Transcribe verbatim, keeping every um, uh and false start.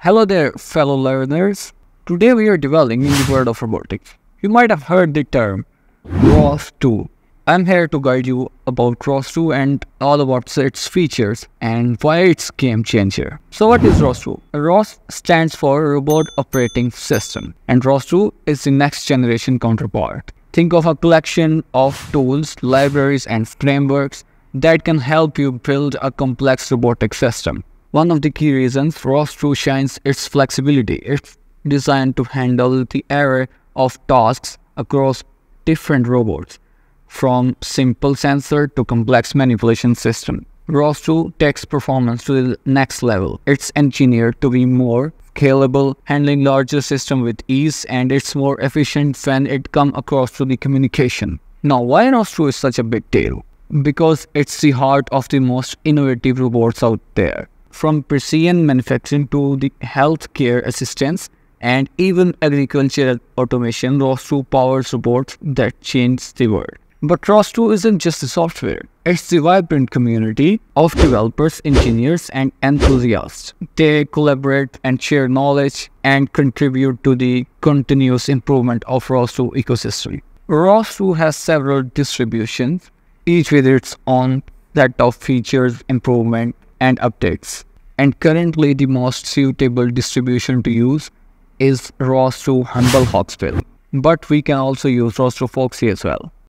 Hello there, fellow learners. Today we are delving in the world of robotics. You might have heard the term R O S two. I'm here to guide you about R O S two and all about its features and why it's game changer. So what is R O S two? R O S stands for Robot Operating System, and R O S two is the next generation counterpart. Think of a collection of tools, libraries and frameworks that can help you build a complex robotic system. One of the key reasons R O S two shines its flexibility. It's designed to handle the array of tasks across different robots, from simple sensor to complex manipulation system. R O S two takes performance to the next level. It's engineered to be more scalable, handling larger system with ease, and it's more efficient when it comes across to the communication. Now, why R O S two is such a big deal? Because it's the heart of the most innovative robots out there. From precision manufacturing to the healthcare assistance and even agricultural automation, R O S two powers robots that change the world. But R O S two isn't just the software. It's the vibrant community of developers, engineers, and enthusiasts. They collaborate and share knowledge and contribute to the continuous improvement of R O S two ecosystem. R O S two has several distributions, each with its own set of features, improvement, and updates. And currently the most suitable distribution to use is R O S two Humble Hospital. But we can also use R O S two Foxy as well.